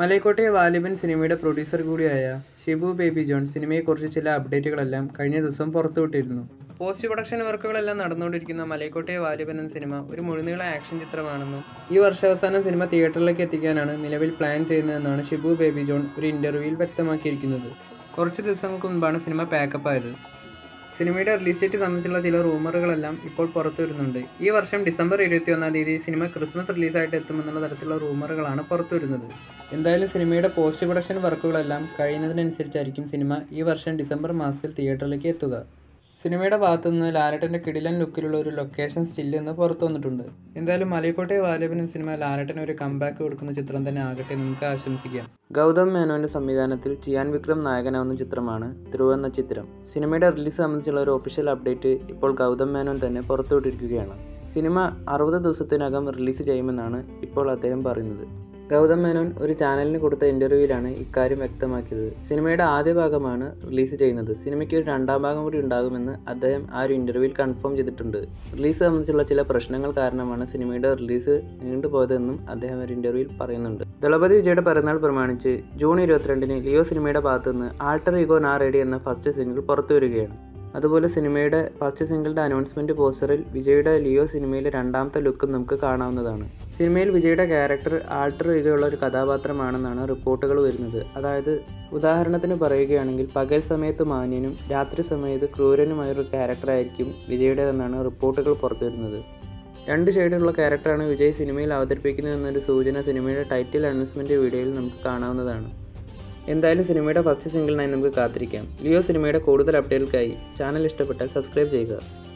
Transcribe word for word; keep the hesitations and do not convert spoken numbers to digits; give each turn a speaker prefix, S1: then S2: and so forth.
S1: മലൈക്കോട്ടെ വാലിബൻ സിനിമയുടെ പ്രൊഡ്യൂസർ കൂടിയായ ഷിബു ബേബി ജോൺ സിനിമയെക്കുറിച്ച് ചില അപ്ഡേറ്റുകളെല്ലാം കഴിഞ്ഞ ദിവസം പുറത്തുവിട്ടിരുന്നു. പോസ്റ്റ് പ്രൊഡക്ഷൻ വർക്കുകളെല്ലാം നടന്നുകൊണ്ടിരിക്കുന്ന മലൈക്കോട്ടെ വാലിബൻ എന്ന സിനിമ ഒരു മുഴുനീള ആക്ഷൻ ചിത്രമാണെന്നും ഈ വർഷാവസാനം സിനിമ തിയേറ്ററിലേക്ക് എത്തിക്കാനാണ് നിലവിൽ പ്ലാൻ ചെയ്യുന്നതെന്നാണ് ഷിബു ബേബി ജോൺ ഒരു ഇൻ്റർവ്യൂവിൽ വ്യക്തമാക്കിയിരിക്കുന്നത്. കുറച്ച് ദിവസങ്ങൾക്ക് മുൻപാണ് സിനിമ പാക്കപ്പ് ആയത്. സിനിമയുടെ റിലീസ് ഡേറ്റ് സംബന്ധിച്ചുള്ള ചില റൂമറുകളെല്ലാം ഇപ്പോൾ പുറത്തു വരുന്നുണ്ട്. ഈ വർഷം ഡിസംബർ ഇരുപത്തി ഒന്നാം തീയതി സിനിമ ക്രിസ്മസ് റിലീസായിട്ട് എത്തുമെന്നുള്ള തരത്തിലുള്ള റൂമറുകളാണ് പുറത്തു വരുന്നത്. എന്തായാലും സിനിമയുടെ പോസ്റ്റ് പ്രൊഡക്ഷൻ വർക്കുകളെല്ലാം കഴിയുന്നതിനനുസരിച്ചായിരിക്കും സിനിമ ഈ വർഷം ഡിസംബർ മാസത്തിൽ തിയേറ്ററിലേക്ക് എത്തുക. സിനിമയുടെ ഭാഗത്തു നിന്ന് ലാലേട്ടൻ്റെ കിടിലൻ ലുക്കിലുള്ള ഒരു ലൊക്കേഷൻ സ്റ്റില്ല് എന്ന് പുറത്തു വന്നിട്ടുണ്ട്. എന്തായാലും മലൈക്കോട്ടെ വാലിബൻ സിനിമ ലാലേട്ടന് ഒരു കംബാക്ക് കൊടുക്കുന്ന ചിത്രം തന്നെ ആകട്ടെ എന്ന് നമുക്ക് ആശംസിക്കാം. ഗൗതം മേനോന്റെ സംവിധാനത്തിൽ ചിയാൻ വിക്രം നായകനാവുന്ന ചിത്രമാണ് ധ്രുവ് എന്ന ചിത്രം. സിനിമയുടെ റിലീസ് സംബന്ധിച്ചുള്ള ഒരു ഒഫീഷ്യൽ അപ്ഡേറ്റ് ഇപ്പോൾ ഗൗതം മേനോൻ തന്നെ പുറത്തുവിട്ടിരിക്കുകയാണ്. സിനിമ അറുപത് ദിവസത്തിനകം റിലീസ് ചെയ്യുമെന്നാണ് ഇപ്പോൾ അദ്ദേഹം പറയുന്നത്. ഗൗതം മേനോൻ ഒരു ചാനലിന് കൊടുത്ത ഇൻ്റർവ്യൂവിലാണ് ഇക്കാര്യം വ്യക്തമാക്കിയത്. സിനിമയുടെ ആദ്യ ഭാഗമാണ് റിലീസ് ചെയ്യുന്നത്. സിനിമയ്ക്ക് ഒരു രണ്ടാം ഭാഗം കൂടി ഉണ്ടാകുമെന്ന് അദ്ദേഹം ആ ഒരു ഇൻ്റർവ്യൂവിൽ കൺഫേം ചെയ്തിട്ടുണ്ട്. റിലീസ് സംബന്ധിച്ചുള്ള ചില പ്രശ്നങ്ങൾ കാരണമാണ് സിനിമയുടെ റിലീസ് നീണ്ടുപോയതെന്നും അദ്ദേഹം ഒരു ഇൻ്റർവ്യൂവിൽ പറയുന്നുണ്ട്. ദളപതി വിജയുടെ പിറന്നാൾ പ്രമാണിച്ച് ജൂൺ ഇരുപത്തിരണ്ടിന് ലിയോ സിനിമയുടെ ഭാഗത്തുനിന്ന് ആൾട്ടർ ഈഗോ നാ റെഡി എന്ന ഫസ്റ്റ് സിംഗിൾ പുറത്തു വരികയാണ്. അതുപോലെ സിനിമയുടെ ഫസ്റ്റ് സിംഗിളിൻ്റെ അനൗൺസ്മെൻറ്റ് പോസ്റ്ററിൽ വിജയുടെ ലിയോ സിനിമയിലെ രണ്ടാമത്തെ ലുക്കും നമുക്ക് കാണാവുന്നതാണ്. സിനിമയിൽ വിജയുടെ ക്യാരക്ടർ ആൾട്ടർ ഈഗോയുള്ള ഒരു കഥാപാത്രമാണെന്നാണ് റിപ്പോർട്ടുകൾ വരുന്നത്. അതായത് ഉദാഹരണത്തിന് പറയുകയാണെങ്കിൽ പകൽ സമയത്ത് മാന്യനും രാത്രി സമയത്ത് ക്രൂരനുമായൊരു ക്യാരക്ടറായിരിക്കും വിജയുടേതെന്നാണ് റിപ്പോർട്ടുകൾ പുറത്തു വരുന്നത്. രണ്ട് ഷെയ്ഡുള്ള ക്യാരക്ടറാണ് വിജയ് സിനിമയിൽ അവതരിപ്പിക്കുന്നതെന്നൊരു സൂചന സിനിമയുടെ ടൈറ്റിൽ അനൗൺസ്മെൻറ്റ് വീഡിയോയിൽ നമുക്ക് കാണാവുന്നതാണ്. എന്തായാലും സിനിമയുടെ ഫസ്റ്റ് സിംഗിളിനായി നമുക്ക് കാത്തിരിക്കാം. ലിയോ സിനിമയുടെ കൂടുതൽ അപ്ഡേറ്റുകൾക്കായി ചാനൽ ഇഷ്ടപ്പെട്ടാൽ സബ്സ്ക്രൈബ് ചെയ്യുക.